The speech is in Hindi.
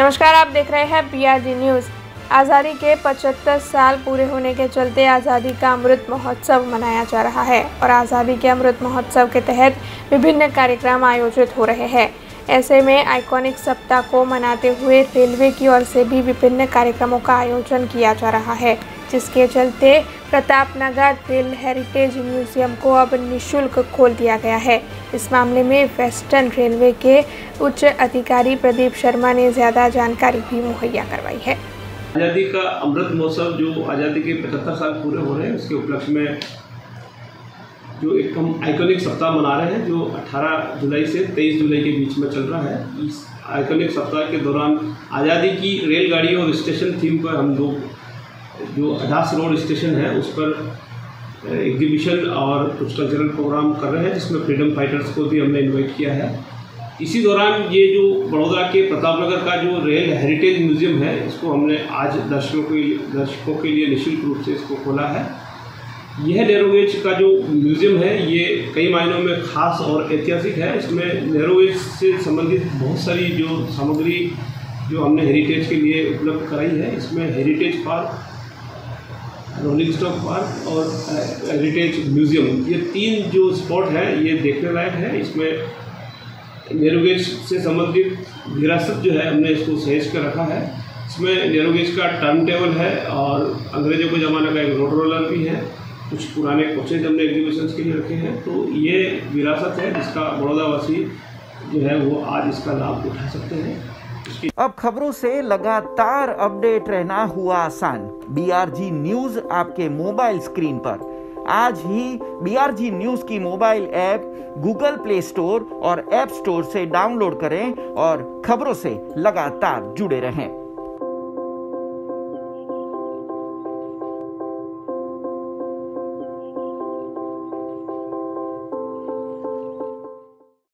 नमस्कार, आप देख रहे हैं BRG न्यूज़। आज़ादी के 75 साल पूरे होने के चलते आज़ादी का अमृत महोत्सव मनाया जा रहा है और आज़ादी के अमृत महोत्सव के तहत विभिन्न कार्यक्रम आयोजित हो रहे हैं। ऐसे में आइकॉनिक सप्ताह को मनाते हुए रेलवे की ओर से भी विभिन्न कार्यक्रमों का आयोजन किया जा रहा है, जिसके चलते प्रतापनगर रेल हेरिटेज म्यूजियम को अब निःशुल्क खोल दिया गया है। इस मामले में वेस्टर्न रेलवे के उच्च अधिकारी प्रदीप शर्मा ने ज़्यादा जानकारी भी मुहैया करवाई है। आज़ादी का अमृत महोत्सव जो आज़ादी के 75 साल पूरे हो रहे हैं, उसके उपलक्ष्य में जो एक हम आइकॉनिक सप्ताह मना रहे हैं, जो 18 जुलाई से 23 जुलाई के बीच में चल रहा है। इस आइकॉनिक सप्ताह के दौरान आज़ादी की रेलगाड़ी और स्टेशन थीम पर हम लोग जो अडास रोड स्टेशन है उस पर एग्जीबिशन और कुछ कल्चरल प्रोग्राम कर रहे हैं, जिसमें फ्रीडम फाइटर्स को भी हमने इनवाइट किया है। इसी दौरान ये जो बड़ौदा के प्रतापनगर का जो रेल हेरिटेज म्यूजियम है, इसको हमने आज दर्शकों के लिए निःशुल्क रूप से इसको खोला है। यह नेरोगेज का जो म्यूजियम है, ये कई मायनों में खास और ऐतिहासिक है। इसमें नेरोगेज से संबंधित बहुत सारी जो सामग्री जो हमने हेरिटेज के लिए उपलब्ध कराई है। इसमें heritage park, rolling stock park और हेरिटेज म्यूजियम, ये 3 जो स्पॉट हैं ये देखने लायक है। इसमें नेरोगेज से संबंधित विरासत जो है हमने इसको सहेज कर रखा है। इसमें नेरोगेज का टर्न टेबल है और अंग्रेजों के ज़माने का एक रोड रोलर भी है। कुछ पुराने कोचेज हमने एग्जीबिशन के लिए रखे हैं। तो ये विरासत है जिसका बड़ौदा वासी जो है वो आज इसका लाभ उठा सकते हैं। अब खबरों से लगातार अपडेट रहना हुआ आसान। BRG न्यूज आपके मोबाइल स्क्रीन पर आज ही BRG न्यूज की mobile app Google Play Store और ऐप स्टोर से डाउनलोड करें और खबरों से लगातार जुड़े रहें।